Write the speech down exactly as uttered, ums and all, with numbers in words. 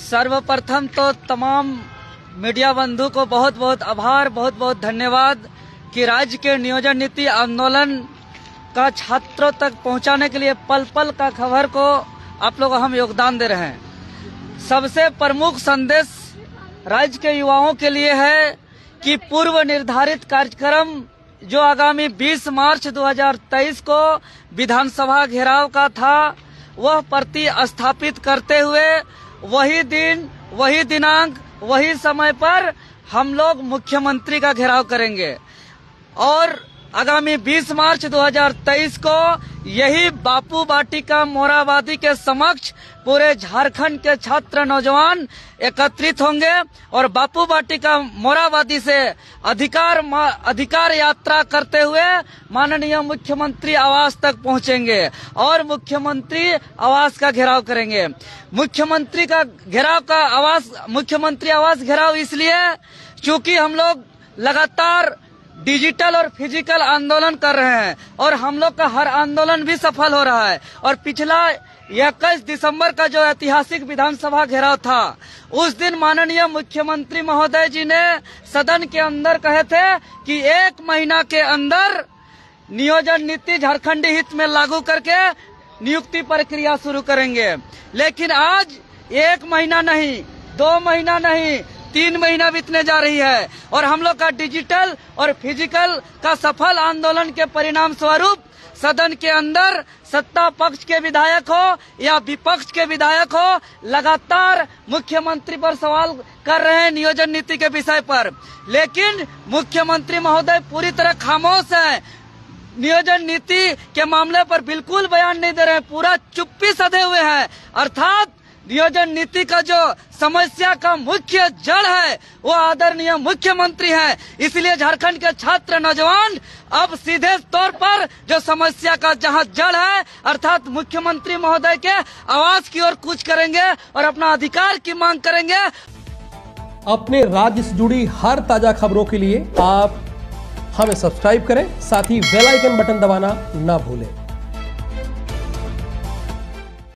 सर्वप्रथम तो तमाम मीडिया बंधु को बहुत बहुत आभार, बहुत बहुत धन्यवाद कि राज्य के नियोजन नीति आंदोलन का छात्रों तक पहुंचाने के लिए पल पल का खबर को आप लोग हम योगदान दे रहे हैं। सबसे प्रमुख संदेश राज्य के युवाओं के लिए है कि पूर्व निर्धारित कार्यक्रम जो आगामी बीस मार्च दो हज़ार तेईस को विधानसभा घेराव का था, वह प्रति स्थापित करते हुए वही दिन, वही दिनांक, वही समय पर हम लोग मुख्यमंत्री का घेराव करेंगे और आगामी बीस मार्च दो हज़ार तेईस को यही बापू वाटिका मोराबादी के समक्ष पूरे झारखंड के छात्र नौजवान एकत्रित होंगे और बापू वाटिका मोराबादी से अधिकार अधिकार यात्रा करते हुए माननीय मुख्यमंत्री आवास तक पहुंचेंगे और मुख्यमंत्री आवास का घेराव करेंगे। मुख्यमंत्री का घेराव का आवास मुख्यमंत्री आवास घेराव इसलिए क्योंकि हम लोग लगातार डिजिटल और फिजिकल आंदोलन कर रहे हैं और हम लोग का हर आंदोलन भी सफल हो रहा है। और पिछला इक्कीस दिसंबर का जो ऐतिहासिक विधानसभा घेराव था, उस दिन माननीय मुख्यमंत्री महोदय जी ने सदन के अंदर कहे थे कि एक महीना के अंदर नियोजन नीति झारखंडी हित में लागू करके नियुक्ति प्रक्रिया शुरू करेंगे। लेकिन आज एक महीना नहीं, दो महीना नहीं, तीन महीना बीतने जा रही है और हम लोग का डिजिटल और फिजिकल का सफल आंदोलन के परिणाम स्वरूप सदन के अंदर सत्ता पक्ष के विधायक हो या विपक्ष के विधायक हो, लगातार मुख्यमंत्री पर सवाल कर रहे हैं नियोजन नीति के विषय पर, लेकिन मुख्यमंत्री महोदय पूरी तरह खामोश हैं। नियोजन नीति के मामले पर बिल्कुल बयान नहीं दे रहे हैं, पूरा चुप्पी सधे हुए हैं। अर्थात नियोजन नीति का जो समस्या का मुख्य जड़ है वो आदरणीय मुख्यमंत्री है। इसलिए झारखंड के छात्र नौजवान अब सीधे तौर पर जो समस्या का जहां जड़ है अर्थात मुख्यमंत्री महोदय के आवास की ओर कूच करेंगे और अपना अधिकार की मांग करेंगे। अपने राज्य से जुड़ी हर ताजा खबरों के लिए आप हमें सब्सक्राइब करें, साथ ही बेल आइकन बटन दबाना ना भूलें।